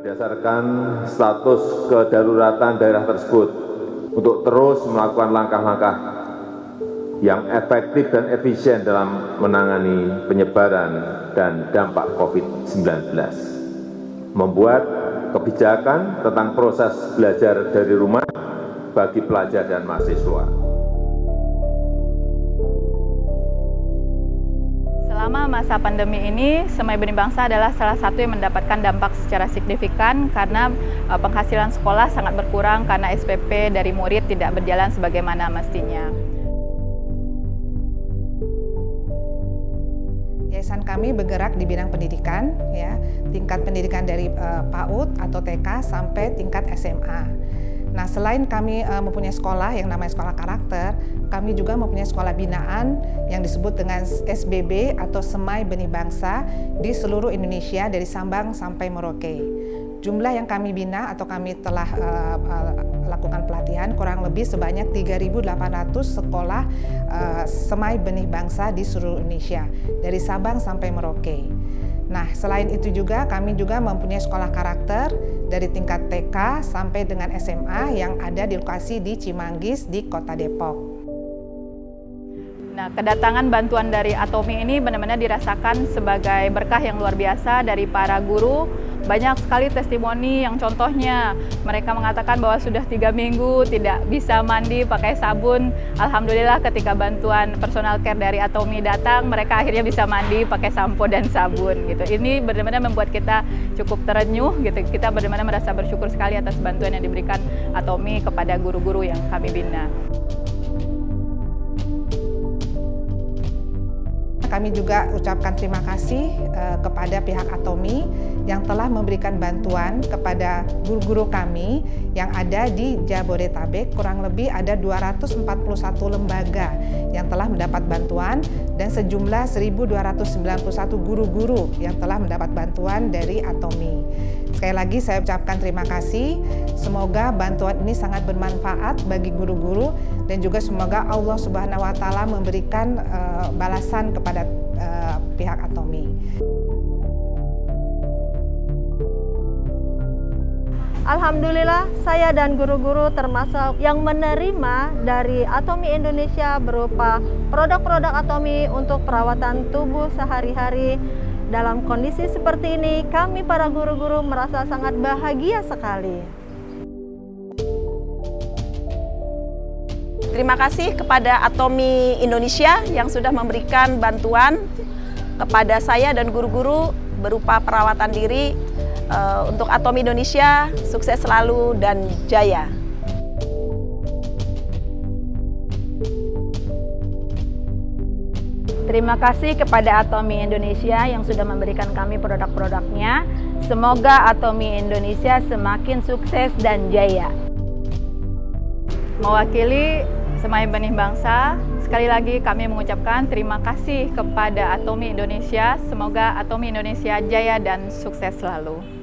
Berdasarkan status kedaruratan daerah tersebut, untuk terus melakukan langkah-langkah yang efektif dan efisien dalam menangani penyebaran dan dampak COVID-19. Membuat kebijakan tentang proses belajar dari rumah bagi pelajar dan mahasiswa. Selama masa pandemi ini, Semai Benih Bangsa adalah salah satu yang mendapatkan dampak secara signifikan karena penghasilan sekolah sangat berkurang karena SPP dari murid tidak berjalan sebagaimana mestinya. Yayasan kami bergerak di bidang pendidikan, ya, tingkat pendidikan dari PAUD atau TK sampai tingkat SMA. Nah, selain kami mempunyai sekolah yang namanya sekolah karakter, kami juga mempunyai sekolah binaan yang disebut dengan SBB atau Semai Benih Bangsa di seluruh Indonesia dari Sabang sampai Merauke. Jumlah yang kami bina atau kami telah lakukan pelatihan kurang lebih sebanyak 3.800 sekolah Semai Benih Bangsa di seluruh Indonesia dari Sabang sampai Merauke. Nah, selain itu juga kami juga mempunyai sekolah karakter dari tingkat TK sampai dengan SMA yang ada di lokasi di Cimanggis di Kota Depok. Nah, kedatangan bantuan dari Atomi ini benar-benar dirasakan sebagai berkah yang luar biasa dari para guru. Banyak sekali testimoni yang contohnya mereka mengatakan bahwa sudah 3 minggu tidak bisa mandi pakai sabun. Alhamdulillah ketika bantuan personal care dari Atomi datang, mereka akhirnya bisa mandi pakai sampo dan sabun gitu. Ini benar-benar membuat kita cukup terenyuh gitu. Kita benar-benar merasa bersyukur sekali atas bantuan yang diberikan Atomi kepada guru-guru yang kami bina. Kami juga ucapkan terima kasih kepada pihak Atomi yang telah memberikan bantuan kepada guru-guru kami yang ada di Jabodetabek. Kurang lebih ada 241 lembaga yang telah mendapat bantuan dan sejumlah 1.291 guru-guru yang telah mendapat bantuan dari Atomi. Sekali lagi saya ucapkan terima kasih. Semoga bantuan ini sangat bermanfaat bagi guru-guru dan juga semoga Allah Subhanahu wa Ta'ala memberikan balasan kepada pihak Atomi. Alhamdulillah, saya dan guru-guru termasuk yang menerima dari Atomi Indonesia berupa produk-produk Atomi untuk perawatan tubuh sehari-hari. Dalam kondisi seperti ini, kami para guru-guru merasa sangat bahagia sekali. Terima kasih kepada Atomi Indonesia yang sudah memberikan bantuan kepada saya dan guru-guru berupa perawatan diri. Untuk Atomi Indonesia, sukses selalu dan jaya. Terima kasih kepada Atomi Indonesia yang sudah memberikan kami produk-produknya. Semoga Atomi Indonesia semakin sukses dan jaya. Mewakili Semai Benih Bangsa, sekali lagi kami mengucapkan terima kasih kepada Atomi Indonesia. Semoga Atomi Indonesia jaya dan sukses selalu.